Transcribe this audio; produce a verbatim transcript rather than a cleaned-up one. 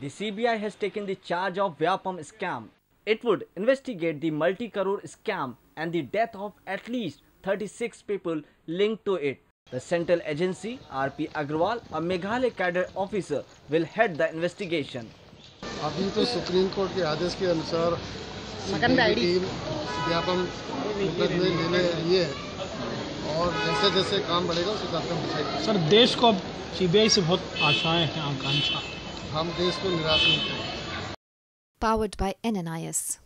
The C B I has taken the charge of Vyapam scam. It would investigate the multi-crore scam and the death of at least thirty-six people linked to it. The central agency, R P Agrawal, a Meghalaya cadre officer, will head the investigation. अभी तो supreme court के आदेश के अनुसार CBI team Vyapam मुकदमे लेने आई है और जैसे जैसे काम बढ़ेगा उसी हिसाब से हम बताएंगे। सर, देश को अब सीबीआई से बहुत आशाएं हैं, आकांक्षा। हम देश को निराश नहीं करेंगे। Powered by N N I S.